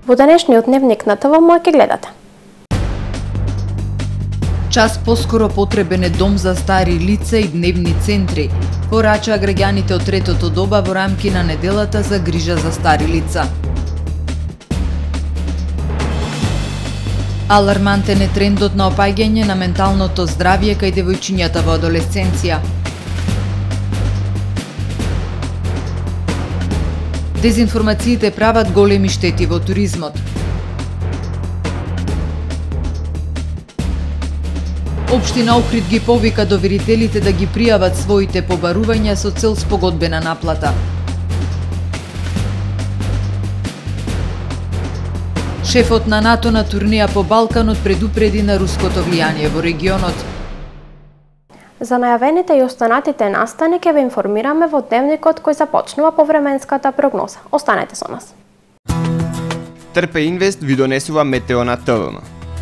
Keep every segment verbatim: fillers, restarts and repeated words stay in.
Во денешниот дневник на ТВ Моја ќе гледате. Час поскоро потребен е дом за стари лица и дневни центри, порачаа граѓаните од третото доба во рамки на неделата за грижа за стари лица. Алармантен е трендот на опаѓање на менталното здравје кај девојчињата во адолесценција. Дезинформациите прават големи штети во туризмот. Општина Охрид ги повика доверителите да ги пријават своите побарувања со цел спогодбена наплата. Шефот на НАТО на турнеја по Балканот предупреди на руското влијание во регионот. За најавените и останатите настани ќе ве информираме во дневникот кој започнува повременската прогноза. Останете со нас. Трпе Инвест ви донесува метео на ТВМ.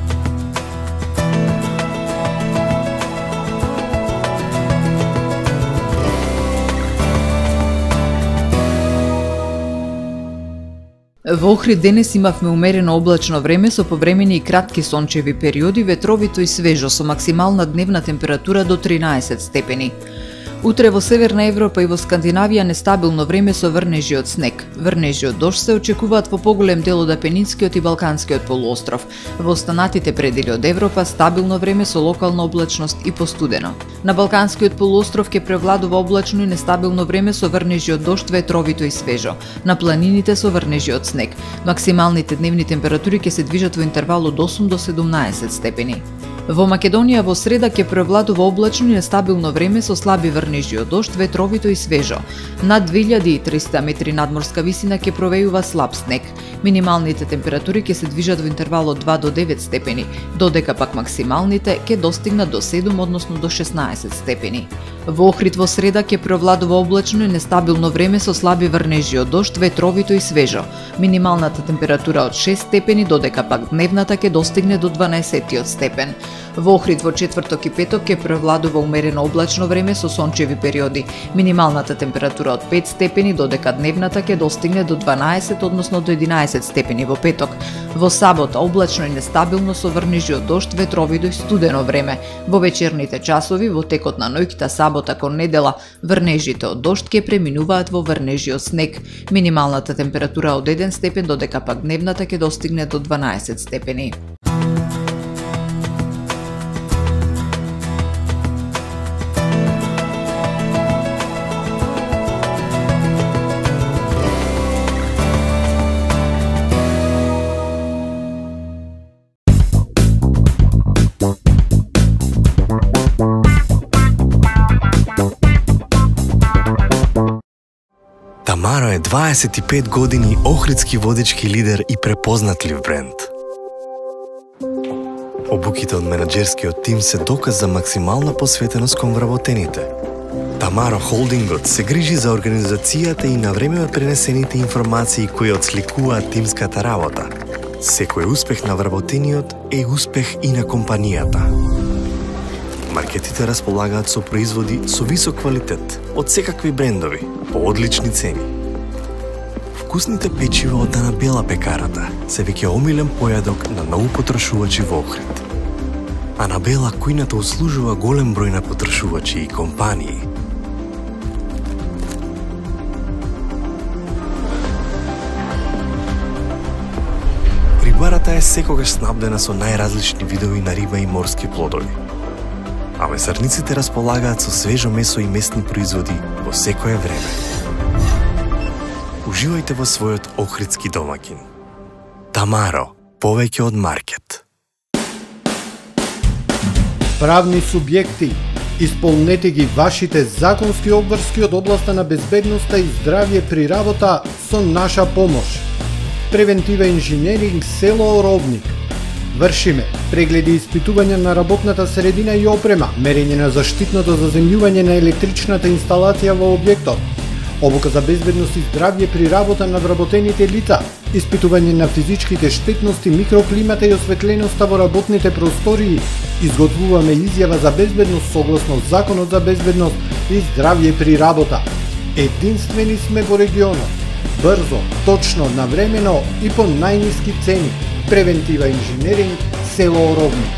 Во Охрид денес имавме умерено облачно време со повремени и кратки сончеви периоди, ветровито и свежо со максимална дневна температура до тринаесет степени. Утре во Северна Европа и во Скандинавија нестабилно време со врнежи од снег. Врнежи од дожд се очекуваат во поголем дел од Апенинскиот и Балканскиот полуостров. Во останатите предели од Европа стабилно време со локална облачност и постудено. На Балканскиот полуостров ќе превладува облачно и нестабилно време со врнежи од дожд, ветровито и свежо. На планините со врнежи од снег. Максималните дневни температури ќе се движат во интервал од осум до седумнаесет степени. Во Македонија во среда ќе превладува облачно и нестабилно време со слаби врнежи од дожд, ветровито и свежо. Над две илјади и триста метри надморска висина ќе провејува слаб снег. Минималните температури ќе се движат во интервал од два до девет степени, додека пак максималните ќе достигнат до седум, односно до шеснаесет степени. Во Охрид во среда ќе превладува облачно и нестабилно време со слаби врнежи од дожд, ветровито и свежо. Минималната температура од шест степени, додека пак дневната ќе достигне до дванаесет степен. Во Охрид во четврток и петок ќе превладува умерено облачно време со сончеви периоди. Минималната температура од пет степени, додека дневната ќе достигне до дванаесет, односно до единаесет степени во петок. Во сабота облачно и нестабилно со врнежи од дожд, ветровито и студено време. Во вечерните часови во текот на ноќта сабота кон недела врнежите од дожд ќе преминуваат во врнежи од снег. Минималната температура од еден степен, додека пак дневната ќе достигне до дванаесет степени. Тамаро е дваесет и пет години охридски водечки лидер и препознатлив бренд. Обуките од менаџерскиот тим се доказ за максимална посветеност кон вработените. Тамаро Холдингот се грижи за организацијата и на време пренесените информации кои отсликуваат тимската работа. Секој успех на вработениот е успех и на компанијата. Маркетите располагаат со производи со висок квалитет од секакви брендови по одлични цени. Вкусните печива од Анабела пекарата се веќе омилен појадок на многу потрошувачи во Охрид. Анабела кујната услужува голем број на потрошувачи и компании. Рибарата е секогаш снабдена со најразлични видови на риба и морски плодови. А месарниците располагаат со свежо месо и месни производи во секое време. Уживајте во својот охридски домаќин. Тамаро, повеќе од маркет. Правни субјекти, исполнете ги вашите законски обврски од областа на безбедноста и здравје при работа со наша помош. Превентива инженеринг село Оровник. Вршиме прегледи и испитување на работната средина и опрема, мерење на заштитното заземјување на електричната инсталација во објектот, обука за безбедност и здравје при работа на вработените лица, испитување на физичките штетности, микроклимата и осветленоста во работните простории. Изготвуваме изјава за безбедност согласно Законот за безбедност и здравје при работа. Единствени сме во регионот. брзо, точно, навремено и по најниски цени. Превентива инженеринг, село Оровник.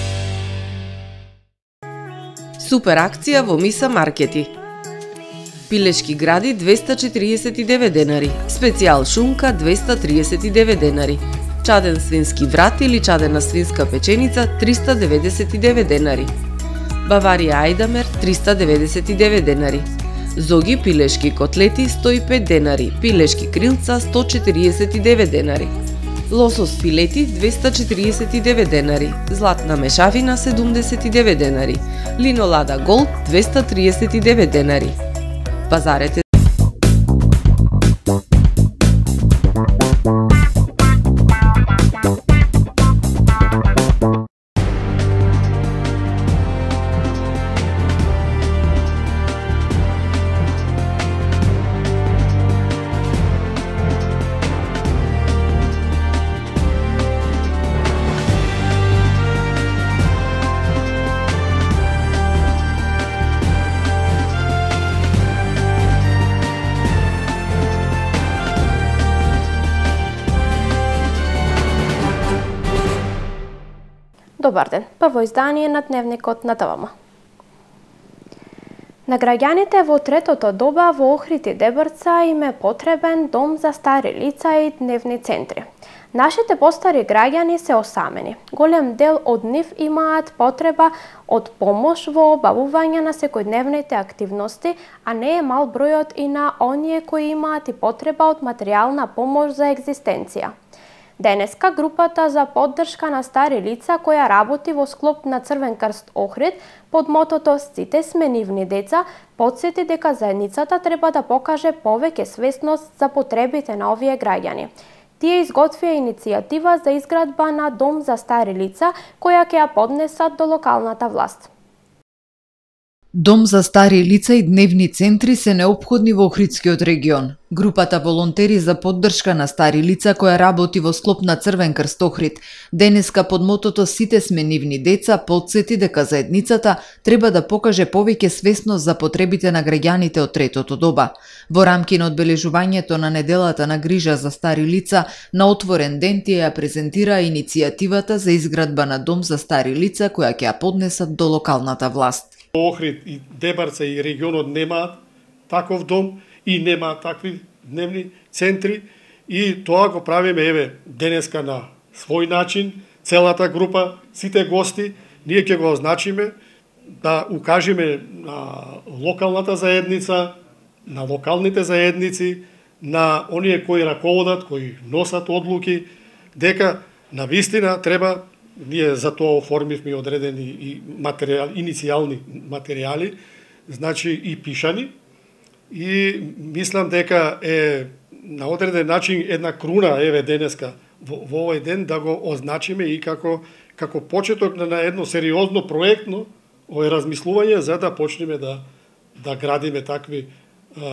Супер акција во Миса Маркети. Пилешки гради двеста четириесет и девет денари, специјал шунка двеста триесет и девет денари, чаден свински врат или чадена свинска печеница триста деветдесет и девет денари, Баварија Ајдамер триста деветдесет и девет денари, Зоги пилешки котлети сто и пет денари, пилешки крилца сто четириесет и девет денари, лосос филети двеста четириесет и девет денари, златна мешавина седумдесет и девет денари, линолада голд двеста триесет и девет денари. Пазарете Добар ден, прво издание на Дневникот на ТВМ. На граѓаните во третото доба во Охрид и Дебрца им е потребен дом за стари лица и дневни центри. Нашите постари граѓани се осамени. Голем дел од нив имаат потреба од помош во обавување на секојдневните активности, а не е мал бројот и на оние кои имаат и потреба од материјална помош за екзистенција. Денеска групата за поддршка на стари лица која работи во склоп на Црвен крст Охрид под мотото "Сите сме нивни деца" потсети дека заедницата треба да покаже повеќе свесност за потребите на овие граѓани. Тие изготвија иницијатива за изградба на дом за стари лица која ќе ја поднесат до локалната власт. Дом за стари лица и дневни центри се неопходни во Охридскиот регион. Групата волонтери за поддршка на стари лица која работи во склоп на Црвен крст Охрид денеска под мотото "Сите сме нивни деца" потсети дека заедницата треба да покаже повеќе свесност за потребите на граѓаните од третото доба. Во рамки на одбележувањето на неделата на грижа за стари лица, на отворен ден тие ја презентираа иницијативата за изградба на дом за стари лица која ќе ја поднесат до локалната власт. Охрид и Дебрца и регионот немаат таков дом и немаат такви дневни центри и тоа го правиме еве денеска на свој начин, целата група, сите гости, ние ќе го означиме да укажеме на локалната заедница, на локалните заедници, на оние кои раководат, кои носат одлуки, дека навистина треба. Ние за тоа оформивме одредени и материјали, иницијални материјали, значи и пишани, и мислам дека е на одреден начин една круна еве денеска во, во овој ден да го означиме и како како почеток на едно сериозно проектно овој размислување за да почнеме да да градиме такви а,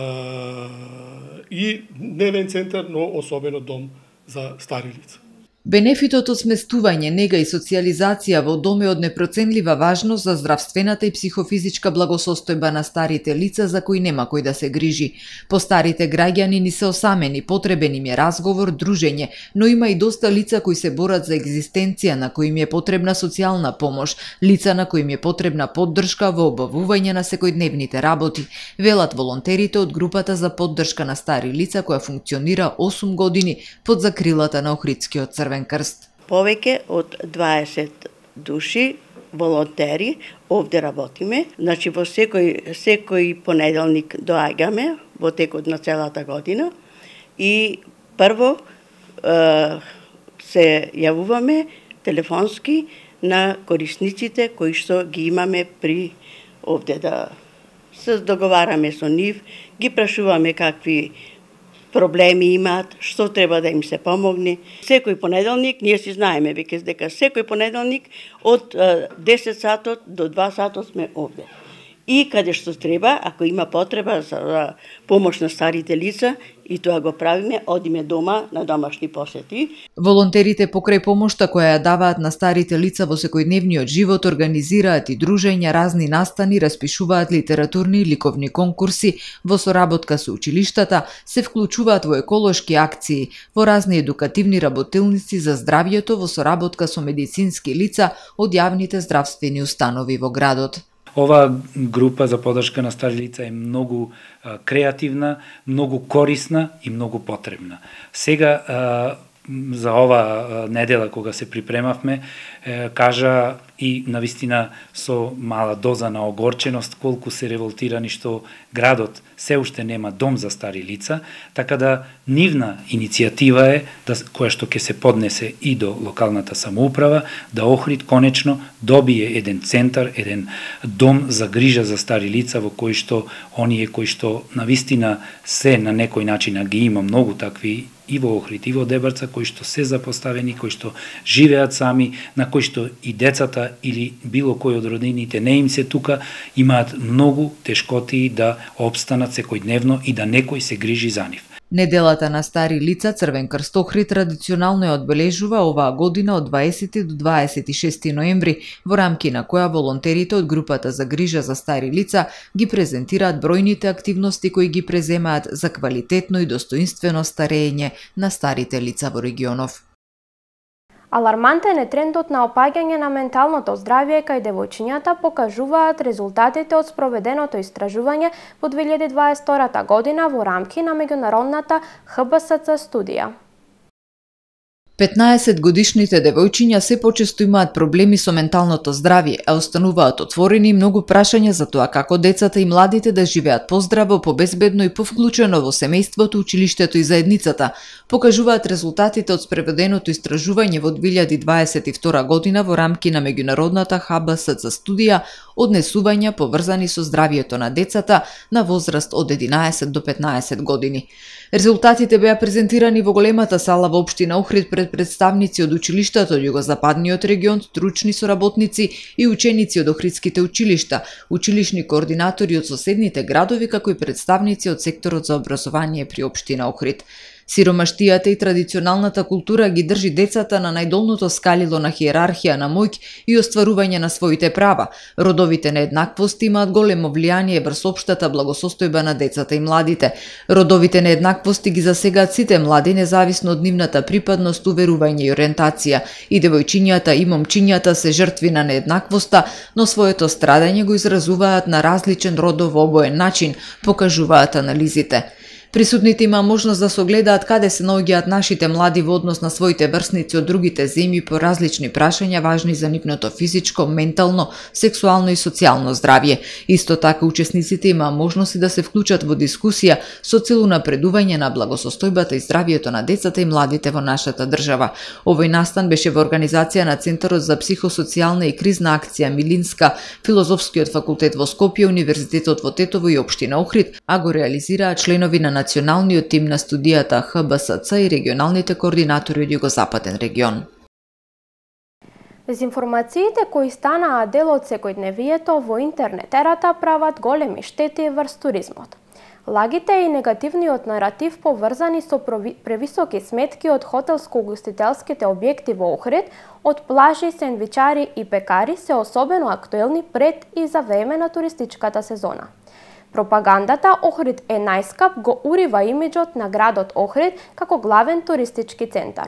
и дневен центар, но особено дом за стари лица. Бенефитот од сместување, нега и социјализација во дом е од непроценлива важност за здравствената и психофизичка благосостојба на старите лица за кои нема кој да се грижи. По старите граѓани ни се осамени, потребен им е разговор, дружење, но има и доста лица кои се борат за екзистенција, на кои им е потребна социјална помош, лица на кои им е потребна поддршка во обавување на секојдневните работи, велат волонтерите од групата за поддршка на стари лица која функционира осум години под закрилата на Охридскиот Црвен крст. Повеќе од дваесет души волонтери овде работиме. Значи во секој секој понеделник доаѓаме во текот на целата година и прво е, се јавуваме телефонски на корисниците кои што ги имаме при овде, да се договараме со нив, ги прашуваме какви проблеми имаат, што треба да им се помогне. Секој понеделник, ние си знаеме веќе дека секој понеделник од десет сатот до два сатот сме овде. и каде што треба, ако има потреба за помош на старите лица, и тоа го правиме, одиме дома на домашни посети. Волонтерите покрај помошта која ја даваат на старите лица во секојдневниот живот организираат и дружења, разни настани, распишуваат литературни и ликовни конкурси, во соработка со училиштата, се вклучуваат во еколошки акции, во разни едукативни работилници за здравјето во соработка со медицински лица од јавните здравствени установи во градот. Ова група за поддршка на стари лица е многу а, креативна, многу корисна и многу потребна. Сега а, за ова недела кога се припремавме, е, кажа и навистина со мала доза на огорченост колку се револтирани што градот се уште нема дом за стари лица, така да нивна иницијатива е да, која што ќе се поднесе и до локалната самоуправа, да Охрид конечно добие еден центар, еден дом за грижа за стари лица во кој што оние кои што навистина се на некој начин, а ги има многу такви и во Охрид, и во Дебарца, кои што се запоставени, кои што живеат сами, на кои што и децата или било кој од роднините не им се тука, имаат многу тешкоти да обстанат секојдневно и да некој се грижи за нив. Неделата на стари лица Црвен крст Охрид традиционално ја одбележува оваа година од дваесети до дваесет и шести ноември, во рамки на која волонтерите од групата за грижа за стари лица ги презентираат бројните активности кои ги преземаат за квалитетно и достоинствено старење на старите лица во регионов. Алармантен е трендот на опаѓање на менталното здравје кај девојчињата, покажуваат резултатите од спроведеното истражување во две илјади дваесет и втора година во рамки на меѓународната Х Б С Ц студија. петнаесет годишните девојчиња се почесто имаат проблеми со менталното здравје, а остануваат отворени многу прашања за тоа како децата и младите да живеат поздраво, побезбедно и повклучено во семејството, училиштето и заедницата, покажуваат резултатите од спроведеното истражување во две илјади дваесет и втора година во рамки на меѓународната Х Б С Ц студија однесувања поврзани со здравјето на децата на возраст од единаесет до петнаесет години. Резултатите беа презентирани во големата сала во општина Охрид пред представници од училиштата од југозападниот регион, стручни соработници и ученици од охридските училишта, училишни координатори од соседните градови, како и представници од секторот за образование при општина Охрид. Сиромаштијата и традиционалната култура ги држи децата на најдолното скалило на хиерархија на моќ и остварување на своите права. Родовите нееднаквости имаат големо влијание врз општата благосостојба на децата и младите. Родовите нееднаквости ги засегаат сите млади, независно од нивната припадност, уверување и ориентација. И девојчињата и момчињата се жртви на нееднаквоста, но своето страдање го изразуваат на различен родов обоен начин, покажуваат анализите. Присутните има можност да согледаат каде се наоѓаат нашите млади во однос на своите врсници од другите земји по различни прашања важни за нивното физичко, ментално, сексуално и социјално здравје. Исто така учесниците има можност да се вклучат во дискусија со цел унапредување на благосостојбата и здравјето на децата и младите во нашата држава. Овој настан беше во организација на Центарот за психосоцијална и кризна акција Милинска, Филозофскиот факултет во Скопје, Универзитетот во Тетово и општина Охрид, а го реализираат членови на националниот тим на студијата Х Б С Ц и регионалните координатори од југозападен регион. Дезинформациите кои станаа дел од секојдневието во интернет ерата прават големи штети врз туризмот. Лагите и негативниот наратив поврзани со превисоки сметки од хотелско-угостителските објекти во Охрид, од плажи, сендвичари и пекари се особено актуелни пред и за време на туристичката сезона. Пропагандата Охрид е најскап го урива имиџот на градот Охрид како главен туристички центар.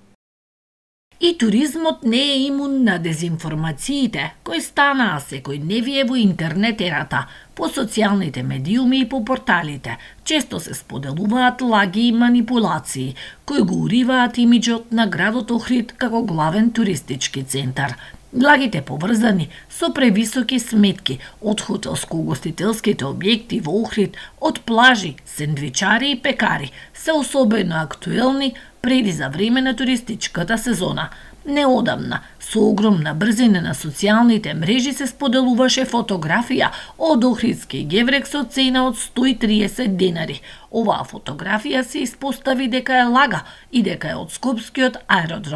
И туризмот не е имун на дезинформациите кои станаа секојдневие во интернет ерата, по социјалните медиуми и по порталите. Често се споделуваат лаги и манипулации кои го уриваат имиџот на градот Охрид како главен туристички центар. Лагите поврзани со превисоки сметки од хотелско-угостителските објекти во Охрид, од плажи, сендвичари и пекари се особено актуелни пред и за време на туристичката сезона. Неодамна, со огромна брзина на социјалните мрежи се споделуваше фотографија од охридски геврек со цена од сто и триесет денари. Оваа фотографија се испостави дека е лага и дека е од скопскиот аеродром.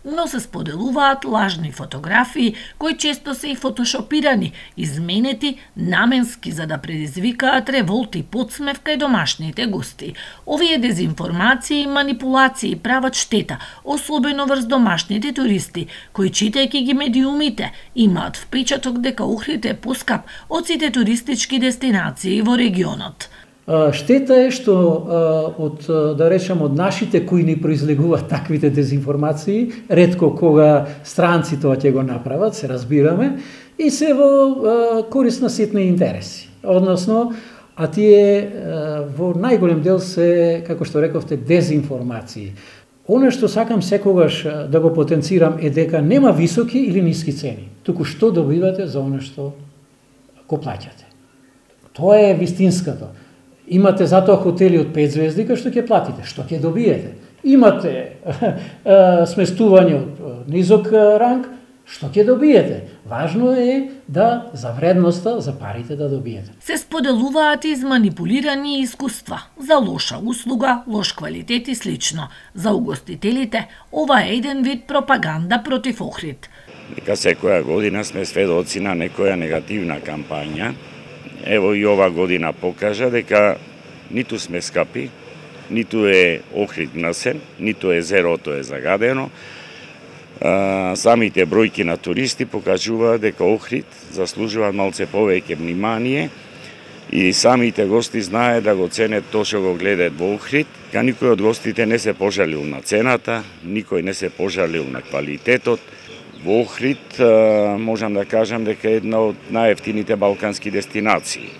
но се споделуваат лажни фотографии кои често се и фотошопирани, изменети наменски за да предизвикаат револт и подсмев кај домашните гости. Овие дезинформации и манипулации прават штета, особено врз домашните туристи, кои читајќи ги медиумите, имаат впечаток дека Охрид е поскап од сите туристички дестинации во регионот. Штета е што од, да речем, од нашите кои ни произлегуваат таквите дезинформации, ретко кога странци тоа ќе го направат, се разбираме, и се во корист на ситни интереси. Односно, а тие во најголем дел се, како што рековте, дезинформации. Оно што сакам секогаш да го потенцирам е дека нема високи или ниски цени, туку што добивате за оно што го плаќате. Тоа е вистинското. Имате затоа хотели од пет звезди кај што ќе платите, што ќе добиете. Имате сместување од низок ранг, што ќе добиете. Важно е да за вредноста, за парите да добиете. Се споделуваат изманипулирани искуства за лоша услуга, лош квалитет и слично. За угостителите ова е еден вид пропаганда против Охрид. Дека секоја година сме сведоци на некоја негативна кампања. Ево и ова година покажа дека ниту сме скапи, ниту е Охрид мрсен, ниту езерото е загадено. А, самите бројки на туристи покажуваат дека Охрид заслужува малце повеќе внимание и самите гости знаат да го ценат тоа што го гледаат во Охрид. Ка никој од гостите не се пожалил на цената, никој не се пожалил на квалитетот. Во Охрид можам да кажам дека е една од најевтините балкански дестинации.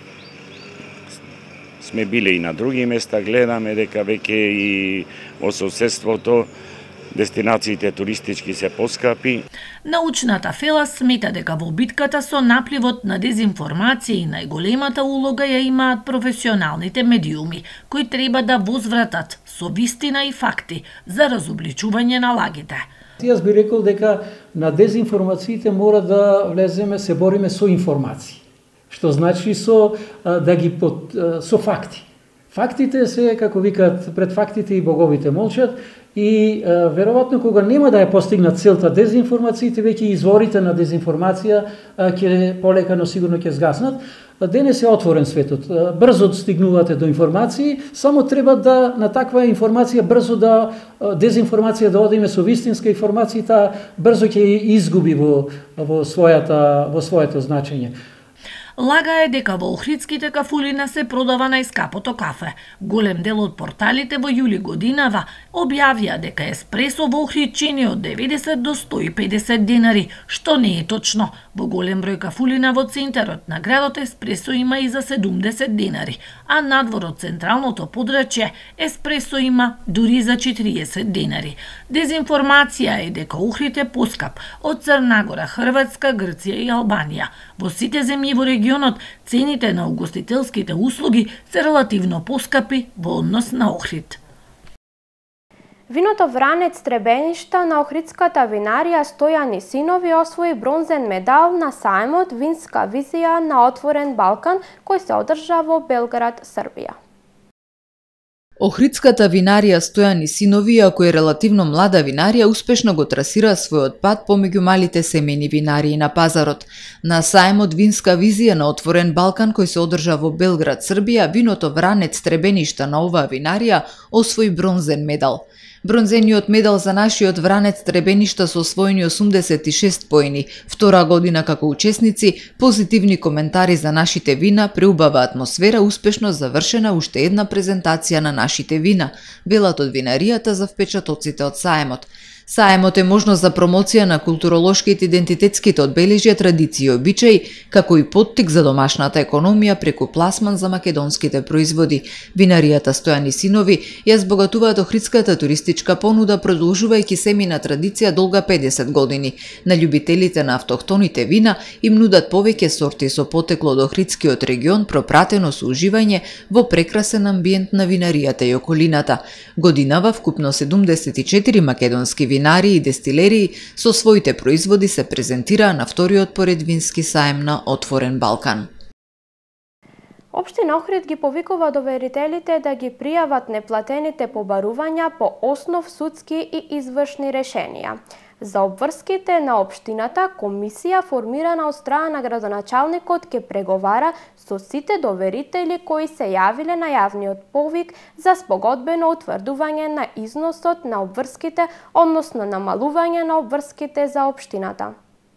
Сме биле и на други места, гледаме дека веќе и во соседството дестинациите туристички се поскапи. Научната фела смета дека во битката со напливот на дезинформација најголемата улога ја имаат професионалните медиуми, кои треба да возвратат со вистина и факти за разобличување на лагите. Јас би рекол дека на дезинформациите мора да влеземе, се бориме со информации. Што значи со да ги под, со факти. Фактите се, како викаат, пред фактите и боговите молчат и веројатно кога нема да ја постигнат целта дезинформациите, веќе изворите на дезинформација ќе полека, но сигурно ќе згаснат. Денес е отворен светот. Брзо стигнувате до информации, само треба да на таква информација брзо да дезинформација да одиме со вистинска информација, таа брзо ќе изгуби во во својата во своето значење. Лага е дека во охридските кафулина се продава најскапото кафе. Голем дел од порталите во јули годинава објавија дека еспресо во Охрид чини од деветдесет до сто и педесет денари, што не е точно. Во голем број кафулина во центарот на градот еспресо има и за седумдесет денари, а надвор од централното подрачје еспресо има дури за четириесет денари. Дезинформација е дека Охрид е поскап од Црна Гора, Хрватска, Грција и Албанија. Во сите земји во регионот цените на угостителските услуги се релативно поскапи во однос на Охрид. Виното Вранец Требеништа на Охридската винарија Стојан и синови освои бронзен медал на сајмот Винска визија на Отворен Балкан, кој се одржа во Белград, Србија. Охридската винарија Стојан и синови, ако е релативно млада винарија, успешно го трасира својот пат помеѓу малите семејни винарии на пазарот. На сајмот Винска визија на Отворен Балкан, кој се одржа во Белград, Србија, виното Вранец Требеништа на оваа винарија освои бронзен медал. Бронзениот медал за нашиот Вранец Требеништа со освоени осумдесет и шест поени, втора година како учесници, позитивни коментари за нашите вина, преубава атмосфера, успешно завршена уште една презентација на нашите вина, велат од винаријата за впечатоците од саемот. Саемот е можност за промоција на културолошките идентитетските одбележја, традиции и обичаи, како и поттик за домашната економија преку пласман за македонските производи. Винаријата Стојан и синови ја збогатуваат охридската туристичка понуда, продолжувајќи семејна традиција долга педесет години. На љубителите на автохтоните вина им нудат повеќе сорти со потекло од охридскиот регион, пропратено со уживање во прекрасен амбиент на винаријата и околината. Годинава вкупно седумдесет и четири македонски винарии и дестилерии со своите производи се презентираа на вториот поред вински саем на Отворен Балкан. Општина Охрид ги повикува доверителите да ги пријават неплатените побарувања по основ судски и извршни решенија. За обврските на општината, комисија формирана од страна на градоначалникот ќе преговара со сите доверители кои се јавиле на јавниот повик за спогодбено утврдување на износот на обврските, односно намалување на обврските за општината.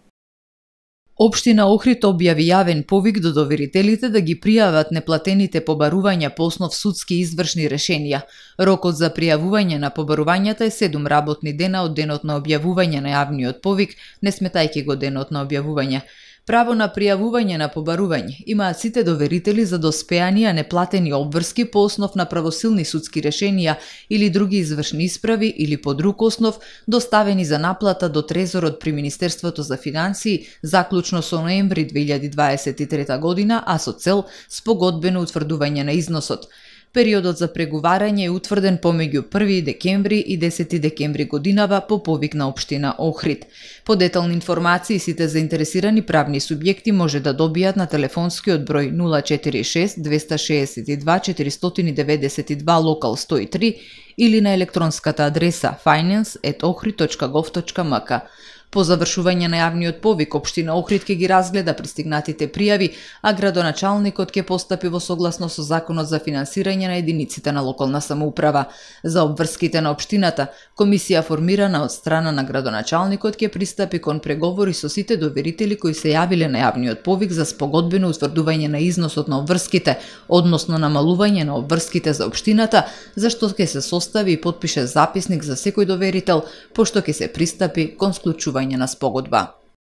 Општина Охрид објави јавен повик до доверителите да ги пријават неплатените побарувања по основ судски извршни решенија. Рокот за пријавување на побарувањата е седум работни дена од денот на објавување на јавниот повик, не сметајќи го денот на објавување. Право на пријавување на побарување имаат сите доверители за доспеани, а неплатени обврски по основ на правосилни судски решенија или други извршни исправи или по друг основ доставени за наплата до трезорот при Министерството за финансии заклучно со ноември две илјади дваесет и трета година, а со цел спогодбено утврдување на износот. Периодот за преговарање е утврден помеѓу први декември и десети декември годинава по повик на општина Охрид. По детални информации сите заинтересирани правни субјекти може да добијат на телефонскиот број нула четири шест двеста шеесет и два четиристотини деветдесет и два локал сто и три или на електронската адреса finance at ohrid точка gov точка m k. По завршување на јавниот повик, општина Охрид ќе ги разгледа пристигнатите пријави, а градоначалникот ќе постапи во согласно со Законот за финансирање на единиците на локална самоуправа. За обврските на општината, комисија формирана од страна на градоначалникот ќе пристапи кон преговори со сите доверители кои се јавиле на јавниот повик за спогодбено утврдување на износот на обврските, односно намалување на обврските за општината, за што ќе се состави и потпише записник за секој доверител, пошто ќе се пристапи кон склучување на спогодба.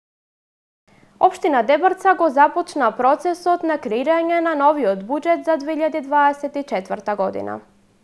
Општина Дебрца го започна процесот на креирање на новиот буџет за две илјади дваесет и четврта година.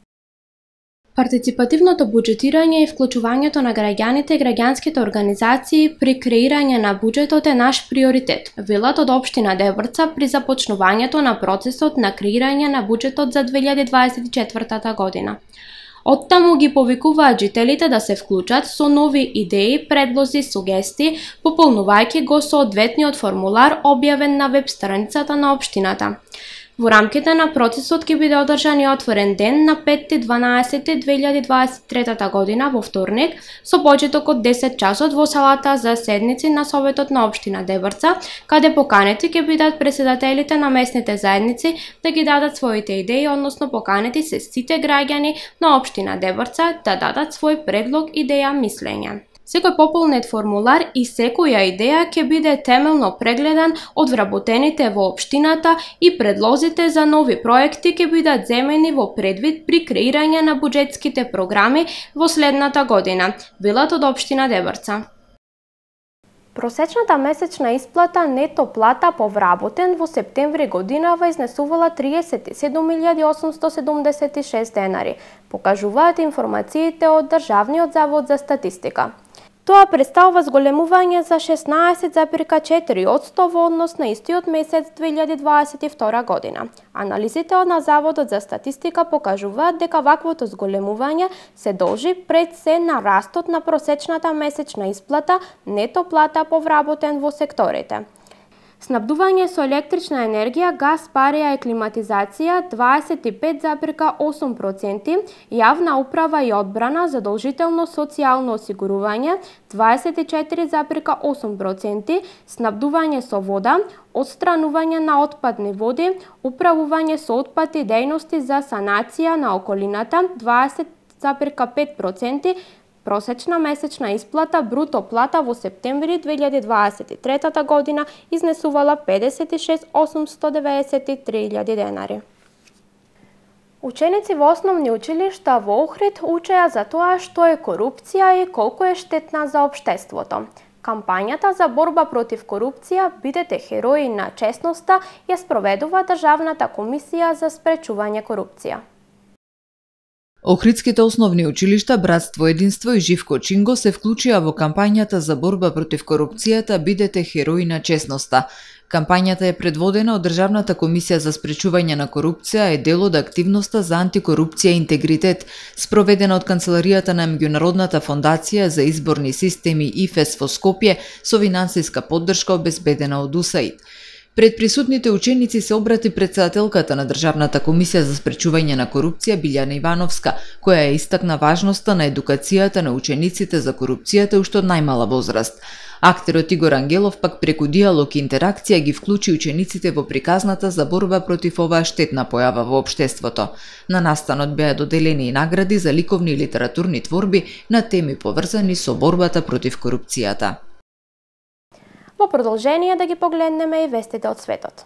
Партиципативното буџетирање и вклучувањето на граѓаните и граѓанските организации при креирање на буџетот е наш приоритет, велат од општина Дебрца при започнувањето на процесот на креирање на буџетот за две илјади дваесет и четврта година. Оттаму ги повикуваат жителите да се вклучат со нови идеи, предлози, сугестии, пополнувајќи го соодветниот формулар објавен на веб страницата на општината. Во рамките на процесот ќе биде одржан и отворен ден на пети дванаесети две илјади дваесет и трета година во вторник со почеток од десет часот во салата за седници на Советот на општина Дебрца, каде поканети ќе бидат председателите на местните заедници да ги дадат своите идеи, односно поканети се сите граѓани на општина Дебрца да дадат свој предлог, идеја, мислење. Секој пополнет формулар и секоја идеја ќе биде темелно прегледан од вработените во општината и предлозите за нови проекти ќе бидат земени во предвид при креирање на буџетските програми во следната година, велат од општина Дебрца. Просечната месечна исплата нето плата по вработен во септември годинава изнесувала триесет и седум илјади осумсто седумдесет и шест денари, покажуваат информациите од Државниот завод за статистика. Тоа представува зголемување за шеснаесет зарез четири одсто во однос на истиот месец две илјади дваесет и втора година. Анализите од на Заводот за статистика покажуваат дека ваквото зголемување се должи пред се на растот на просечната месечна исплата нето плата по вработен во секторите. Снабдување со електрична енергија, газ, парија и климатизација дваесет и пет зарез осум проценти, јавна управа и одбрана, задолжително социјално осигурување дваесет и четири зарез осум проценти, снабдување со вода, отстранување на отпадни води, управување со отпад и дејности за санација на околината дваесет зарез пет проценти, просечна месечна исплата бруто плата во септември две илјади дваесет и трета година изнесувала педесет и шест илјади осумсто деветдесет и три илјади денари. Ученици во основни училишта во Охрид учеа за тоа што е корупција и колку е штетна за општеството. Кампањата за борба против корупција "Бидете херои на честноста" ја спроведува Државната комисија за спречување корупција. Охридските основни училишта Братство, единство и Живко Чинго се вклучија во кампањата за борба против корупцијата "Бидете херои на честноста". Кампањата е предводена од Државната комисија за спречување на корупција, е дел од активноста за антикорупција и интегритет, спроведена од Канцеларијата на Меѓународната фондација за изборни системи ИФЕС во Скопје со финансиска поддршка обезбедена од УСАИД. Пред присутните ученици се обрати претседателката на Државната комисија за спречување на корупција Билјана Ивановска, која ја истакна важноста на едукацијата на учениците за корупцијата уште од најмала возраст. Актерот Игор Ангелов пак преку диалог и интеракција ги вклучи учениците во приказната за борба против оваа штетна појава во општеството. На настанот беа доделени и награди за ликовни и литературни творби на теми поврзани со борбата против корупцијата. Во продолжение да ги погледнеме и вестите од светот.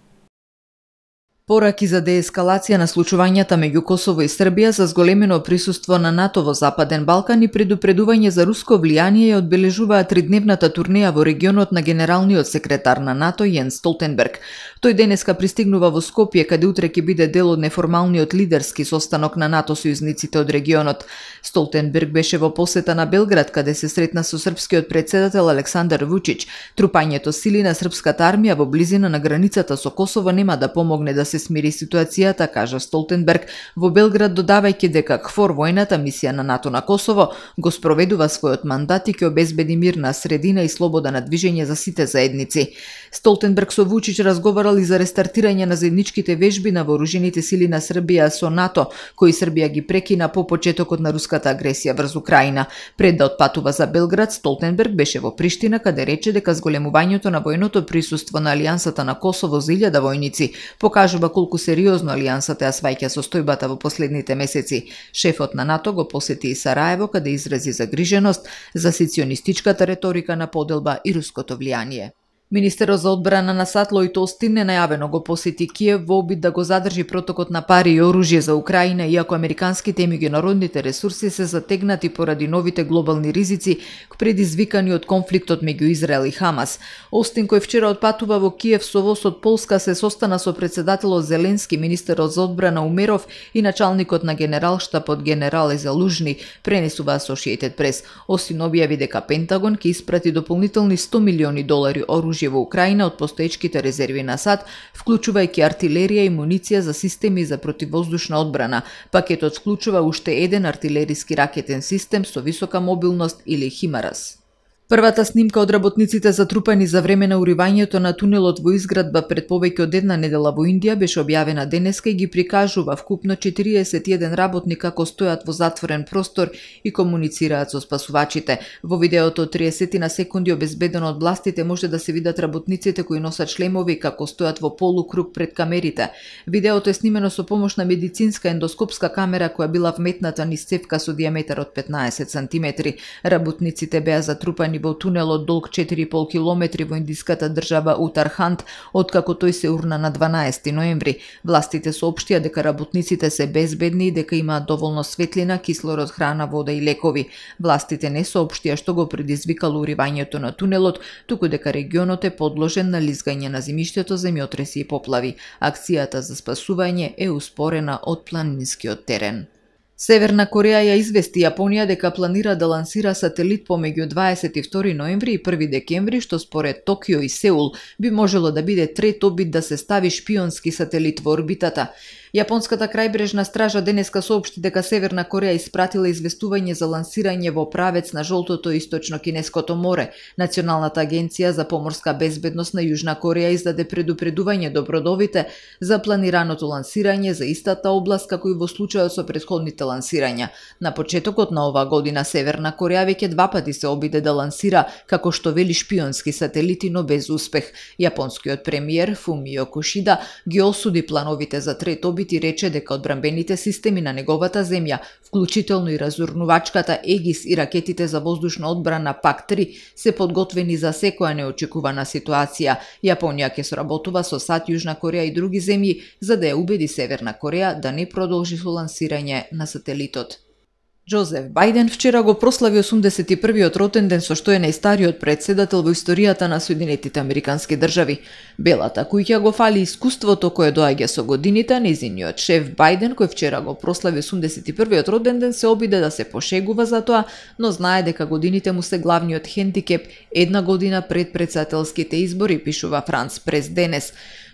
Пораки за деескалација на случувањата меѓу Косово и Србија за зголемено присуство на НАТО во Западен Балкан и предупредување за руско влијание ја одбележуваа тридневната турнеја во регионот на генералниот секретар на НАТО Јенс Столтенберг. Тој денеска пристигнува во Скопје, каде утре ќе биде дел од неформалниот лидерски состанок на НАТО сојузниците од регионот. Столтенберг беше во посета на Белград, каде се сретна со српскиот претседател Александар Вучич. Трупањето сили на српската армија во близина на границата со Косово нема да помогне да се смири ситуацијата, кажа Столтенберг во Белград, додавајќи дека КФОР, војната мисија на НАТО на Косово, го спроведува својот мандат и ќе обезбеди мирна средина и слобода на движење за сите заедници. Столтенберг со Вучич разговарал и за рестартирање на заедничките вежби на вооружените сили на Србија со НАТО, кои Србија ги прекина по почетокот на руската агресија врз Украина. Пред да отпатува за Белград, Столтенберг беше во Приштина, каде рече дека зголемувањето на војното присуство на Алијансата на Косово за илјада војници покажува колку сериозно Алијансата ја сваќа состојбата во последните месеци. Шефот на НАТО го посети и Сараево, каде изрази загриженост за сецесионистичката реторика на поделба и руското влијание. Министерот за одбрана на САД Лојд Остин ненајавено го посети Киев во обид да го задржи протокот на пари и оружје за Украина, иако американските и меѓународните ресурси се затегнати поради новите глобални ризици предизвикани од конфликтот меѓу Израел и Хамас. Остин, кој вчера отпатува во Киев со воз од Полска, се состана со претседателот Зеленски, министерот за одбрана Умеров и началникот на генералштабот генерал Залужни, пренесува Associated Press. Остин објави дека Пентагон ќе испрати дополнителни сто милиони долари оружје во Украина од постоечките резерви на САД, вклучувајќи артилерија и муниција за системи за противвоздушна одбрана. Пакетот вклучува уште еден артилериски ракетен систем со висока мобилност или Химарас. Првата снимка од работниците затрупани за време на уривањето на тунелот во изградба пред повеќе од една недела во Индија беше објавена денеска и ги прикажува вкупно четириесет и еден работник како стојат во затворен простор и комуницираат со спасувачите. Во видеото триесет на секунди обезбедено од властите може да се видат работниците кои носат шлемови како стојат во полукруг пред камерите. Видеото е снимено со помош на медицинска ендоскопска камера која била вметната низ цевка со диаметар од петнаесет сантиметри. Работниците беа затрупани во тунелот долг четири и пол километри во индиската држава Утарханд, откако тој се урна на дванаесети ноември. Властите соопштија дека работниците се безбедни и дека имаат доволно светлина, кислород, храна, вода и лекови. Властите не соопштија што го предизвикало уривањето на тунелот, туку дека регионот е подложен на лизгање на земјиштето, земјотреси и поплави. Акцијата за спасување е успорена од планинскиот терен. Северна Кореја ја извести Јапонија дека планира да лансира сателит помеѓу дваесет и втори ноември и први декември, што според Токио и Сеул би можело да биде трет обид да се стави шпионски сателит во орбитата. Јапонската крајбрежна стража денеска соопшти дека Северна Кореја испратила известување за лансирање во правец на жолтото источно кинеското море. Националната агенција за поморска безбедност на Јужна Кореја издаде предупредување до бродовите за планираното лансирање за истата област како и во случајот со претходните лансирања. На почетокот на оваа година Северна Кореја веќе два пати се обиде да лансира како што вели шпионски сателити, но без успех. Јапонскиот премиер Фумио Кишида ги осуди плановите за трет обид и рече дека одбранбените системи на неговата земја, вклучително и разурнувачката Егис и ракетите за воздушна одбрана пак три, се подготвени за секоја неочекувана ситуација. Јапонија ќе соработува со САД, Јужна Кореја и други земји за да ја убеди Северна Кореја да не продолжи со лансирање на сателитот. Џозеф Бајден вчера го прослави осумдесет и првиот ротенден со што е најстариот претседател во историјата на Соединетите Американски држави. Белата куќа го фали искуството кое доаѓа со годините, нејзиниот шеф Бајден, кој вчера го прослави осумдесет и првиот роденден, се обиде да се пошегува за тоа, но знае дека годините му се главниот хендикеп една година пред претседателските избори, пишува Франс Прес денес.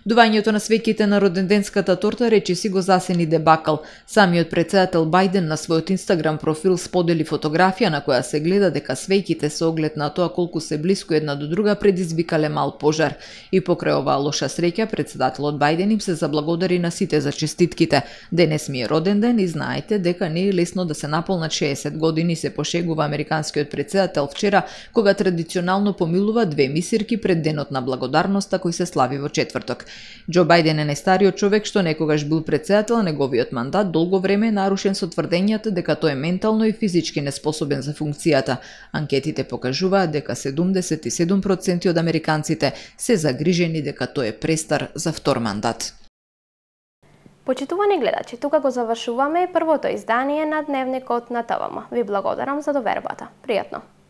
Дувањето на свеќите на роденденската торта речиси го засени дебакал. Самиот претседател Бајден на својот Инстаграм профил сподели фотографија на која се гледа дека свеќите со оглед на тоа колку се блиску една до друга предизвикале мал пожар. И покрај оваа лоша среќа, претседателот Бајден им се заблагодари на сите за честитките. Денес ми е роден ден и знаете дека не е лесно да се наполнат шеесет години, се пошегува американскиот претседател вчера, кога традиционално помилува две мисирки пред денот на благодарноста кој се слави во четврток. Џо Бајден е најстариот човек што некогаш бил претседател, а неговиот мандат долго време е нарушен со тврдењата дека тој е ментално и физички неспособен за функцијата. Анкетите покажуваат дека седумдесет и седум проценти од американците се загрижени дека тој е престар за втор мандат. Почитувани гледачи, тука го завршуваме првото издание на Дневникот на ТВМ. Ви благодарам за довербата. Пријатно!